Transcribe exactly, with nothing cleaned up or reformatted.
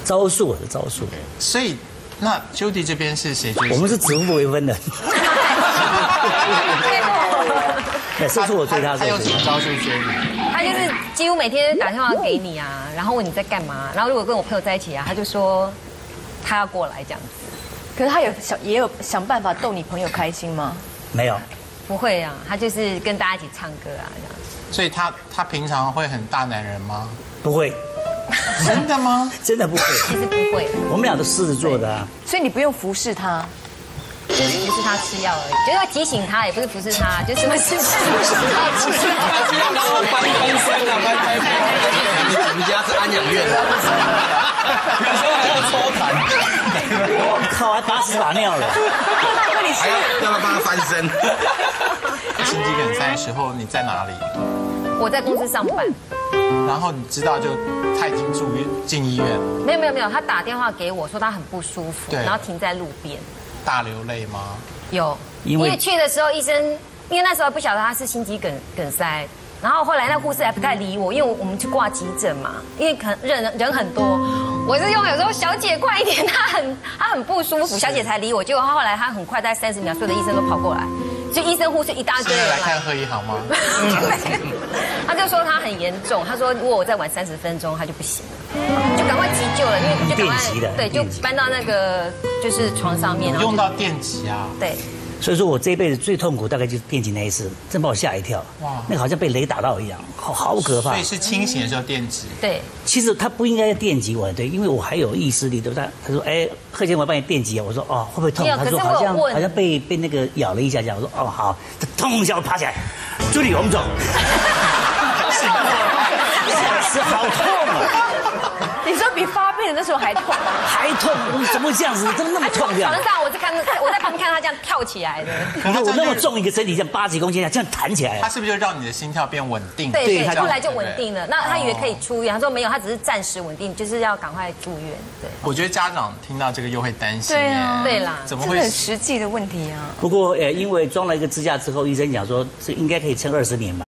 招数的招数。 所以，那 Judy 这边是谁追谁？ 我们是指腹为婚的。对，这是我追他。 他有什么招数追你？ 他就是几乎每天打电话给你啊，然后问你在干嘛，然后如果跟我朋友在一起啊，他就说他要过来这样子。 可是他有想也有想办法逗你朋友开心吗？ 没有， 不会啊，他就是跟大家一起唱歌啊这样。 所以他他平常会很大男人吗？ 不会。 真的吗？ 真的不会。 其实不会。 我们俩都狮子座的啊。 所以你不用服侍他。 就是服侍他吃药而已，就是要提醒他，也不是服侍他，就什么事情服侍他吃药。 然后翻翻身啊，翻翻身。我们家是安养院，有时候还要抽痰。 我靠，还打屎把尿了。 还要要不要帮他翻身？ 心肌梗塞的时候你在哪里？ 我在公司上班。 然后你知道就他已经住院进医院。 没有没有没有，他打电话给我说他很不舒服，然后停在路边。 大流泪吗？ 有， 因为因为去的时候医生，因为那时候不晓得他是心肌梗梗塞，然后后来那护士还不太理我，因为我们去挂急诊嘛，因为可能人人很多，我是用有时候小姐快一点，他很他很不舒服，小姐才理我，结果他后来他很快，大概三十秒，所有的医生都跑过来，所以医生护士一大堆人来看贺一航吗？ 他就说他很严重，他说如果我再晚三十分钟，他就不行了，就赶快急救了，因为就赶快对，就搬到那个就是床上面， 用到电击啊？ 对。 所以说我这一辈子最痛苦大概就是电击那一次，真把我吓一跳。哇，那个好像被雷打到一样，好好可怕。 所以是清醒的时候电击。 对， 其实他不应该电击我，对，因为我还有意识力，对不对？他说，哎，贺建我帮你电击啊，我说哦，会不会痛？他说好像好像被被那个咬了一下，这样。我说哦好，他痛一下我爬起来，助理我们走。吓死，好痛啊！ 你说比发病的那时候还痛， 还痛？怎么会这样子？怎么那么痛这样？ 床上我在看，我在旁边看他这样跳起来的。 你看我那么重一个身体，像八十公斤这样弹起来， 他是不是就让你的心跳变稳定？ 对对，后来就稳定了。那他以为可以出院，他说没有，他只是暂时稳定，就是要赶快住院。对， 我觉得家长听到这个又会担心。 对啊， 对啦， 怎么会？ 很实际的问题啊。 不过呃，因为装了一个支架之后，医生讲说是应该可以撑二十年嘛。